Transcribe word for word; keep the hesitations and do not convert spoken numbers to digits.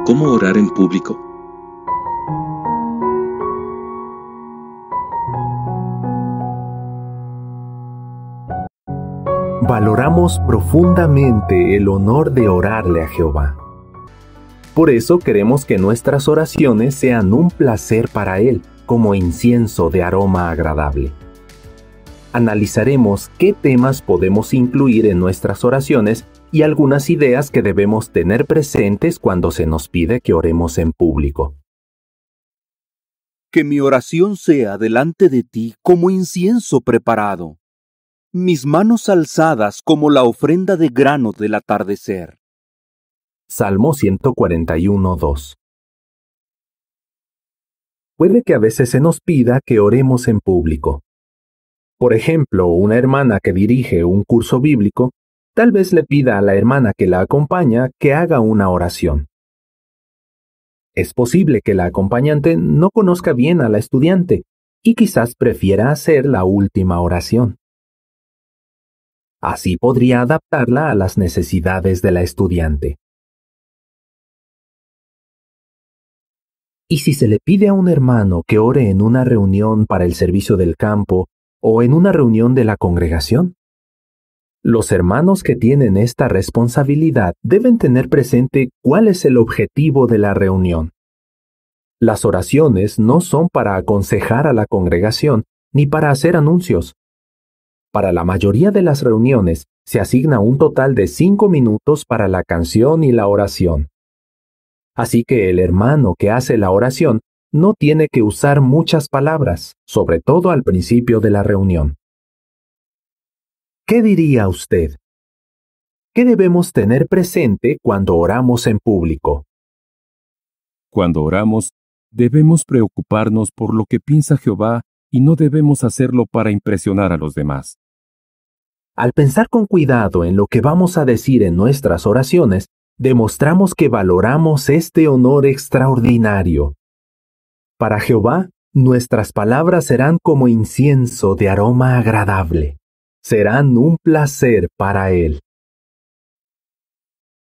¿Cómo orar en público? Valoramos profundamente el honor de orarle a Jehová. Por eso queremos que nuestras oraciones sean un placer para Él, como incienso de aroma agradable. Analizaremos qué temas podemos incluir en nuestras oraciones y algunas ideas que debemos tener presentes cuando se nos pide que oremos en público. Que mi oración sea delante de ti como incienso preparado, mis manos alzadas como la ofrenda de grano del atardecer. Salmo ciento cuarenta y uno, dos. Puede que a veces se nos pida que oremos en público. Por ejemplo, una hermana que dirige un curso bíblico, tal vez le pida a la hermana que la acompaña que haga una oración. Es posible que la acompañante no conozca bien a la estudiante y quizás prefiera hacer la última oración. Así podría adaptarla a las necesidades de la estudiante. ¿Y si se le pide a un hermano que ore en una reunión para el servicio del campo o en una reunión de la congregación? Los hermanos que tienen esta responsabilidad deben tener presente cuál es el objetivo de la reunión. Las oraciones no son para aconsejar a la congregación ni para hacer anuncios. Para la mayoría de las reuniones se asigna un total de cinco minutos para la canción y la oración. Así que el hermano que hace la oración no tiene que usar muchas palabras, sobre todo al principio de la reunión. ¿Qué diría usted? ¿Qué debemos tener presente cuando oramos en público? Cuando oramos, debemos preocuparnos por lo que piensa Jehová y no debemos hacerlo para impresionar a los demás. Al pensar con cuidado en lo que vamos a decir en nuestras oraciones, demostramos que valoramos este honor extraordinario. Para Jehová, nuestras palabras serán como incienso de aroma agradable. Serán un placer para Él.